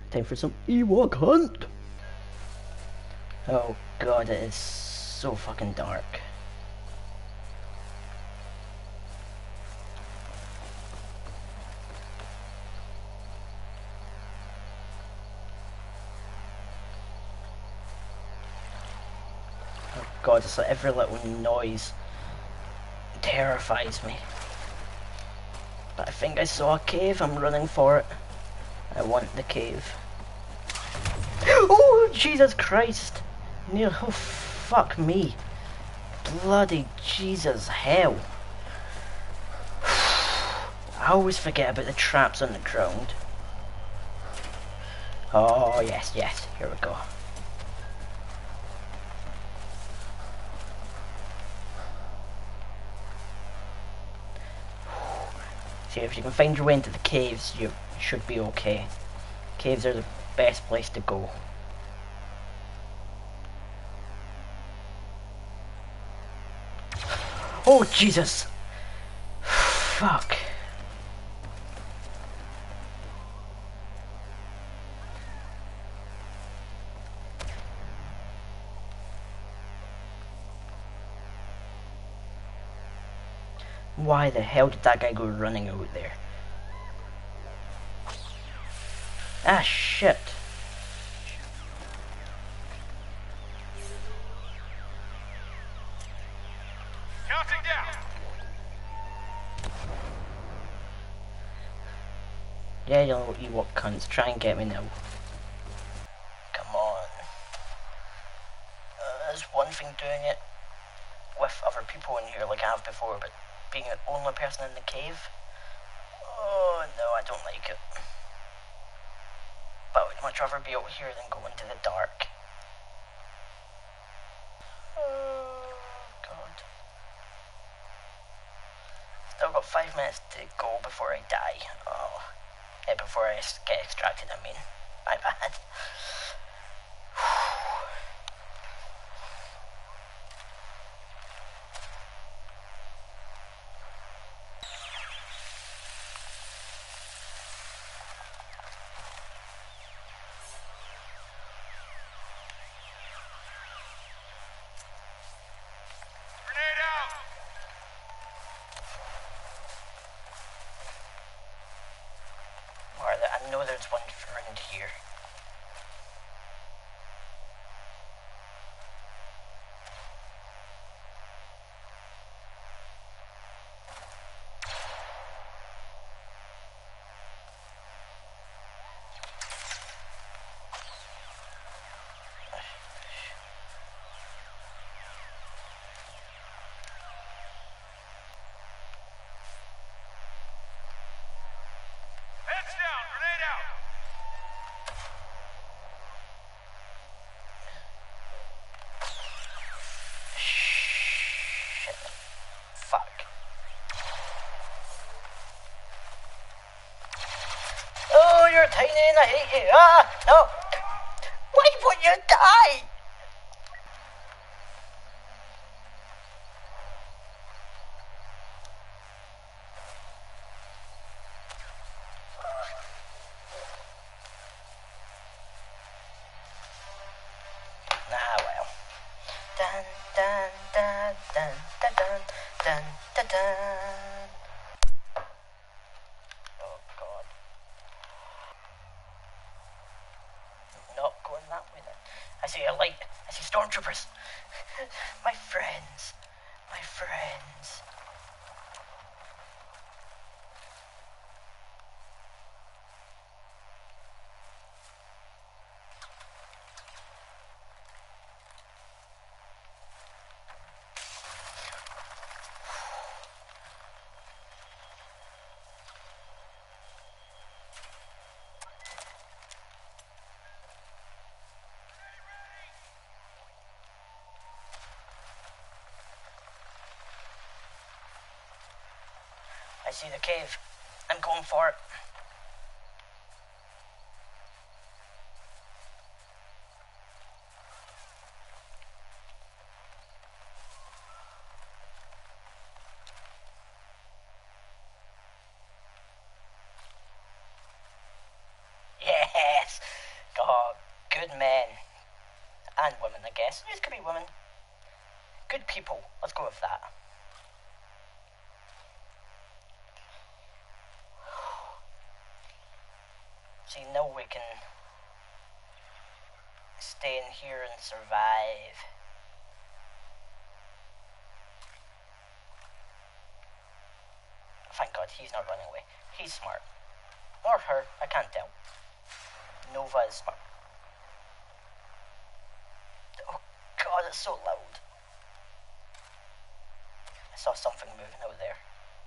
Time for some Ewok hunt! Oh god, it is so fucking dark. Oh god, it's like every little noise terrifies me. But I think I saw a cave, I'm running for it. I want the cave. Oh, Jesus Christ! Neil, oh fuck me. Bloody Jesus hell. I always forget about the traps on the ground. Oh, yes, yes, here we go. See, if you can find your way into the caves, you should be okay. Caves are the best place to go. Oh, Jesus! Fuck. Why the hell did that guy go running out there? Ah, shit. Counting down. Yeah, you little Ewok cunts, try and get me now. Come on. There's one thing doing it with other people in here like I have before, but being the only person in the cave? Oh no, I don't like it. But I would much rather be out here than go into the dark. Oh god. Still got 5 minutes to go before I die. Oh. Yeah, before I get extracted, I mean. My bad. Grenade out. I know there's one around here. Heads down. Grenade out. Shit. Fuck. Oh, you're tiny and I hate you. Ah, no. Why won't you die? Ah, well. Dun, dun, dun, dun, dun, dun, dun, dun, dun. Oh, God. Not going that way then. I see a light. I see stormtroopers. My friends. My friends. I see the cave. I'm going for it. Yes! Yes, these could be women. Good people. Let's go with that. See, now we can stay in here and survive. Thank God he's not running away. He's smart. Or her, I can't tell. Nova is smart. Oh God, it's so loud. I saw something moving out there.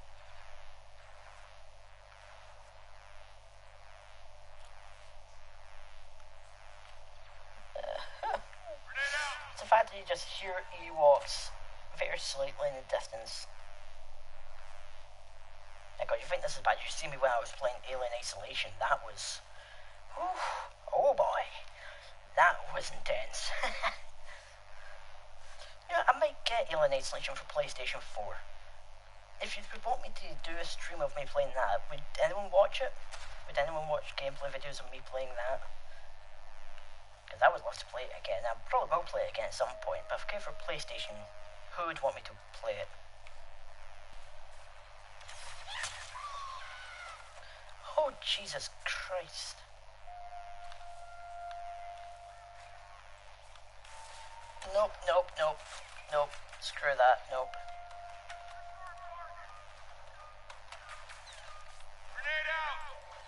It's the fact that you just hear Ewoks very slightly in the distance. My God, you think this is bad? You see me when I was playing Alien Isolation. That was... Whew, oh boy. That was intense. You know, I might get Alien Isolation for PlayStation 4. If you would want me to do a stream of me playing that, would anyone watch it? Would anyone watch gameplay videos of me playing that? Because I would love to play it again. I probably will play it again at some point, but if I came for PlayStation, who would want me to play it? Oh, Jesus Christ. Nope, nope, nope, nope. Screw that, nope. Grenade out!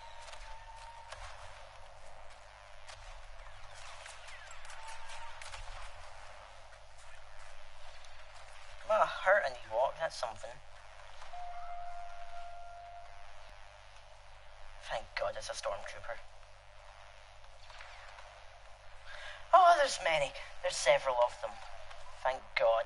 I'm gonna hurt an Ewok, that's something. Thank God it's a stormtrooper. Oh, there's many. There's several of them. Thank God.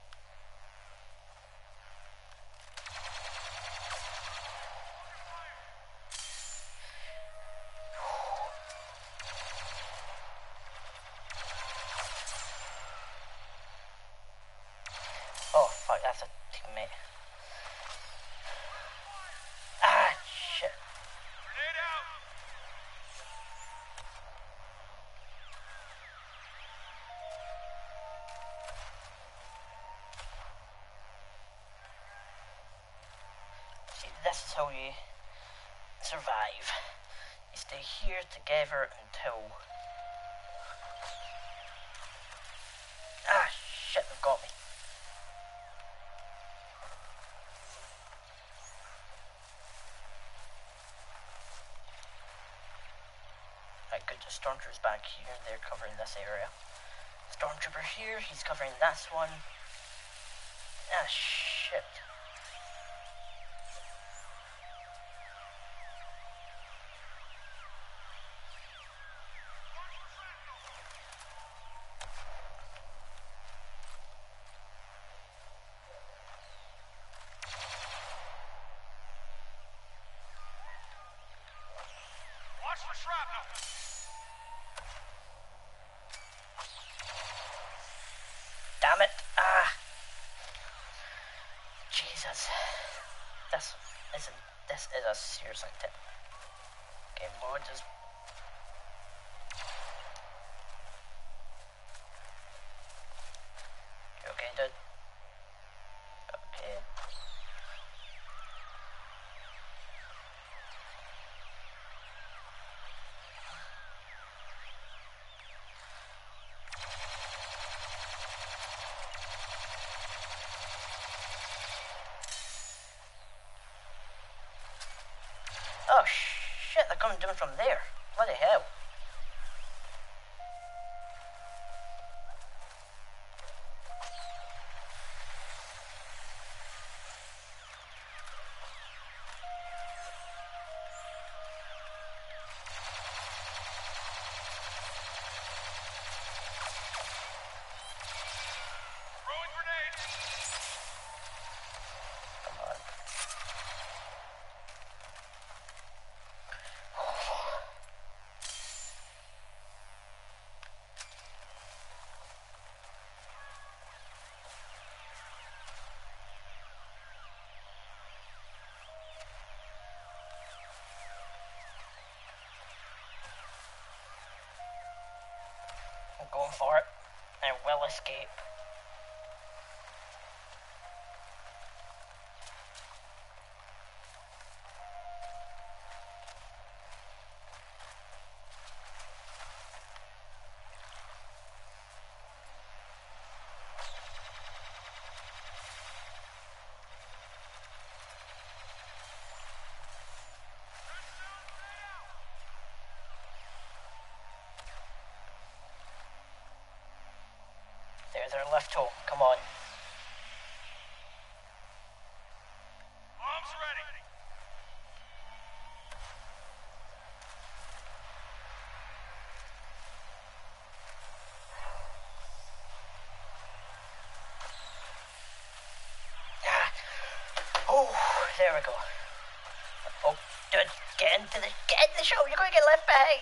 Oh, fuck, that's a teammate. Ah, shit. Grenade out! See, this is how you survive. You stay here together until... Ah, shit, they've got me. Right, good, the Stormtrooper's back here, they're covering this area. Stormtrooper here, he's covering this one. Ah, shit. Watch for shrapnel! Damn it. Ah. Jesus. This is a serious thing. Okay, Lord, just... You okay, dude? Okay. Oh, shit, they're coming down from there. Bloody hell. Throwing grenade! Come on. I'm going for it. I will escape. There's our left home. Come on. Bombs ready. Oh, there we go. Oh, dude, get into the show. You're going to get left behind.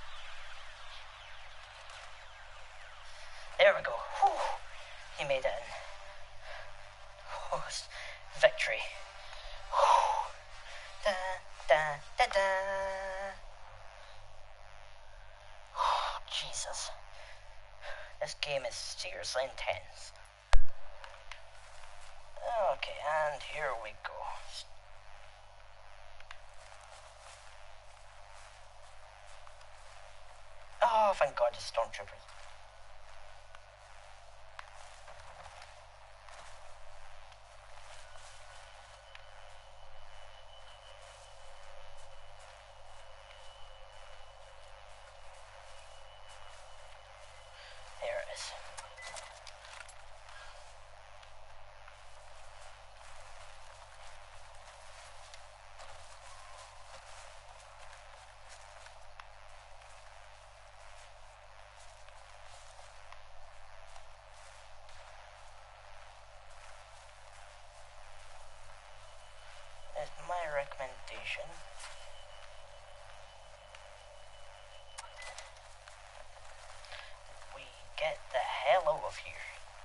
There we go. Whew. He made it in. Oh, victory. Whew. Da, da, da, da. Oh, Jesus. This game is seriously intense. Okay, and here we go. Oh, thank God, it's stormtroopers. There it is. Is my recommendation. We get the hell out of here.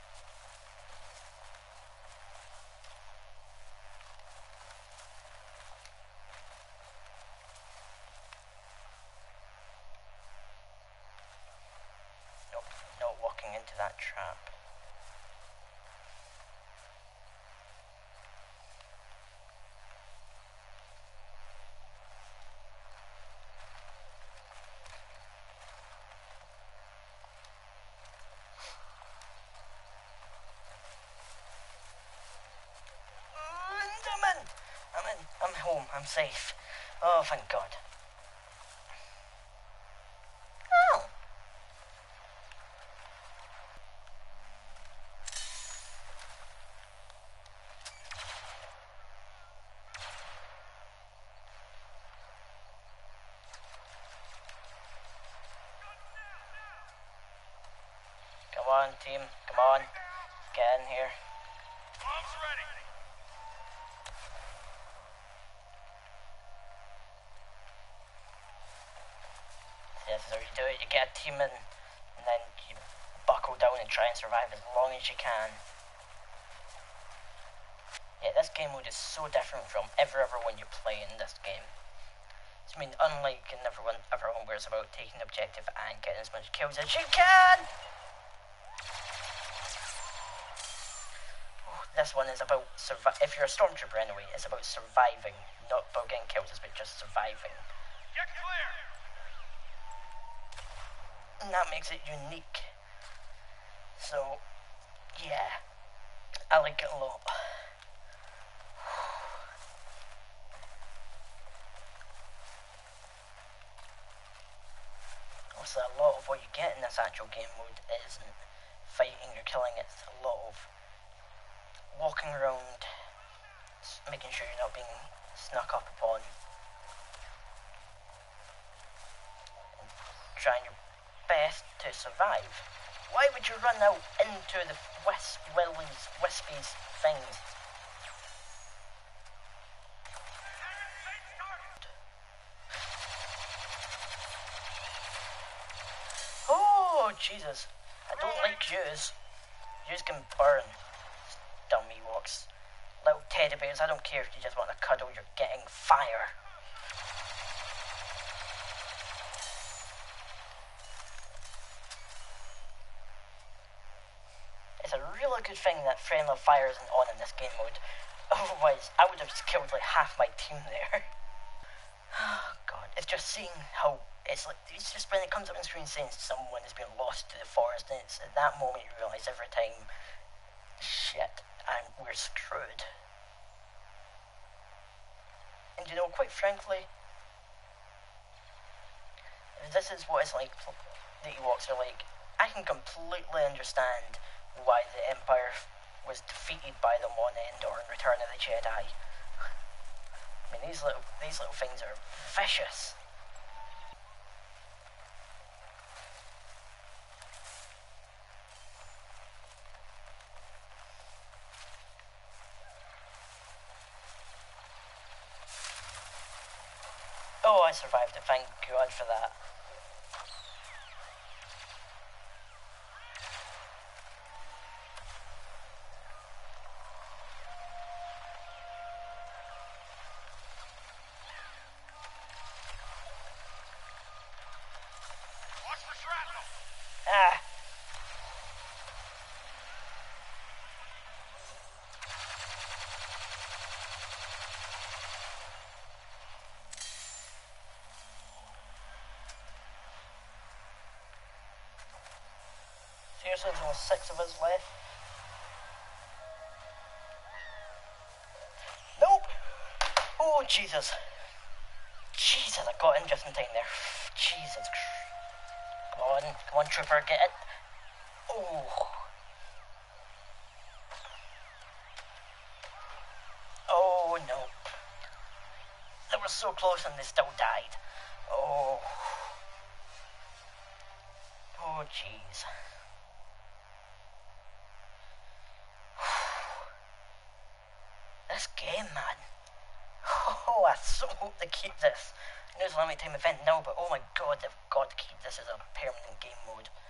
Nope, not walking into that trap. I'm home. I'm safe. Oh, thank God. Oh. Come on, team. Come on. Get in here. Bombs ready. This is how you do it. You get a team in, and then you buckle down and try and survive as long as you can. Yeah, this game mode is so different from every other one you play in this game. I mean, unlike in everyone where it's about taking the objective and getting as much kills as you can. This one is about if you're a stormtrooper anyway, it's about surviving, not about getting kills, it's about just surviving. Get clear. And that makes it unique. So, yeah, I like it a lot. Also, a lot of what you get in this actual game mode isn't fighting or killing, it's a lot of walking around, making sure you're not being snuck up upon, and trying your best to survive. Why would you run out into the wispy things? Oh, Jesus. I don't like yous. Yous can burn. Dumb Ewoks. Little teddy bears, I don't care if you just want to cuddle, you're getting fire. really good thing that friendly fire isn't on in this game mode. Otherwise, I would have just killed like half my team there. Oh god, it's just seeing how it's just when it comes up on screen saying someone has been lost to the forest, and it's at that moment you realise every time, shit, and we're screwed. And you know, quite frankly, if this is what it's like, the Ewoks are like, I can completely understand why the Empire was defeated by them on Endor in Return of the Jedi. I mean, these little things are vicious. Oh, I survived it, thank God for that. Watch for shrapnel. Ah. Seriously, there's only 6 of us left. Nope! Oh, Jesus. Jesus, I got in just in time there. Jesus. Come on, trooper, get it. Oh. Oh, no. They were so close and they still died. Oh. Oh, jeez. This game, man. Oh, I so hope they keep this. I know it's a limited time event now, but oh my god, they've got to keep this as a permanent game mode.